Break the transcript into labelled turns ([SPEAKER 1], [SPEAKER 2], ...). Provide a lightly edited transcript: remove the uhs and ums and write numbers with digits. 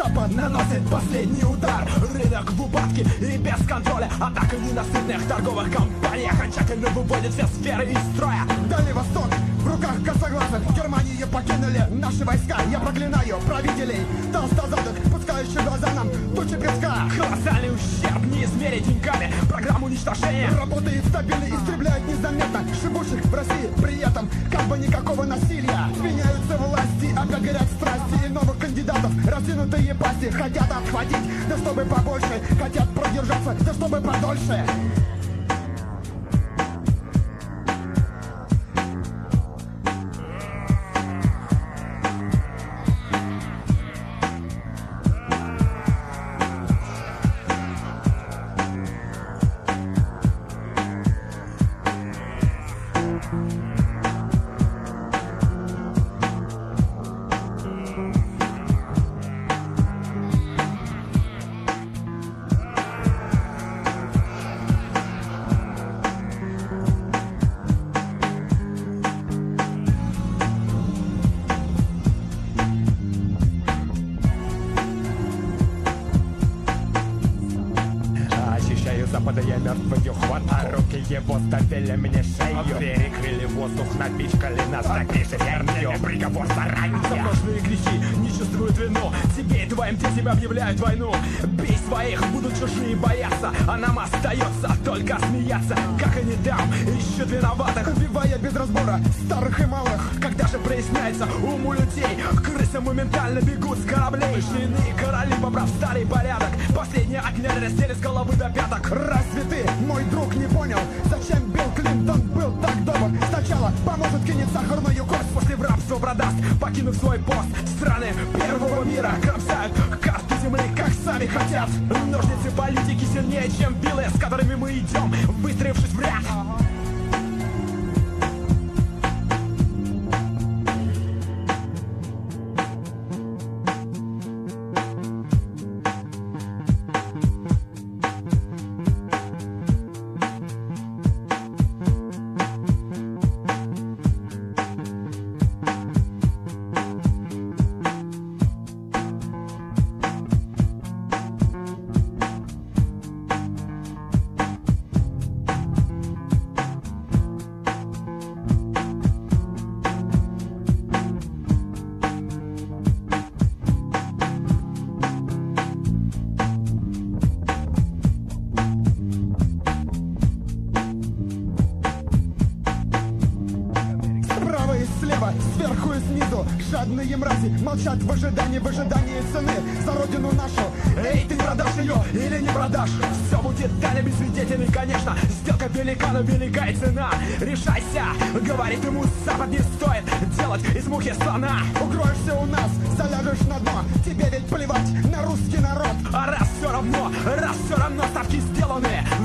[SPEAKER 1] Запад наносит последний удар. Рынок в упадке и без контроля. Атака ненасытных торговых компаний окончательно выводит все сферы из строя.
[SPEAKER 2] Дальний Восток в руках косоглазых. Германию покинули наши войска. Я проклинаю правителей толстозадых, пускающих глаза нам тучи песка.
[SPEAKER 1] Колоссальный ущерб не измерить деньгами. Программа уничтожения
[SPEAKER 2] Работает стабильно, истребляют незаметно живущих в России. При этом как бы никакого насилия. Меняются власти, опять горят страсти. И новых кандидатов раздвинутые пасти хотят отхватить, да чтобы побольше. Хотят продержаться, да чтобы подольше.
[SPEAKER 3] Запада я мертвую хват, а руки его ставили мне шею. Перекрыли воздух, напичкали нас такой смертью. Приговор заранее.
[SPEAKER 1] За прошлые грехи не чувствуют вину. Тебе и твоим детям объявляют войну. Бей своих, будут чужие бояться. А нам остается только смеяться. Как они там ищут виноватых,
[SPEAKER 2] убивая без разбора старых и малых.
[SPEAKER 1] Когда же проясняется ум у людей, крысы моментально бегут с кораблей. Иные короли, побрав старый порядок, последние отняли, раздели с головы до пяток.
[SPEAKER 2] Разве ты, мой друг, не понял, зачем Билл Клинтон был так добр? Сначала поможет, кинет сахарную кость,
[SPEAKER 1] после в рабство продаст, покинув свой пост. Страны первого мира кромсают карту земли, как сами хотят. Ножницы политики сильнее, чем вилы, с которыми мы идем, выстроившись в ряд.
[SPEAKER 2] Сверху и снизу жадные мрази молчат в ожидании цены за родину нашу.
[SPEAKER 1] Эй, ты продашь ее или не продашь? Все будет далее без свидетелей, конечно. Сделка велика, но велика и цена. Решайся, говорит ему Запад, не стоит делать из мухи слона.
[SPEAKER 2] Укроешься у нас, заляжешь на дно. Тебе ведь плевать на русский народ.
[SPEAKER 1] А раз все равно ставки сделаны,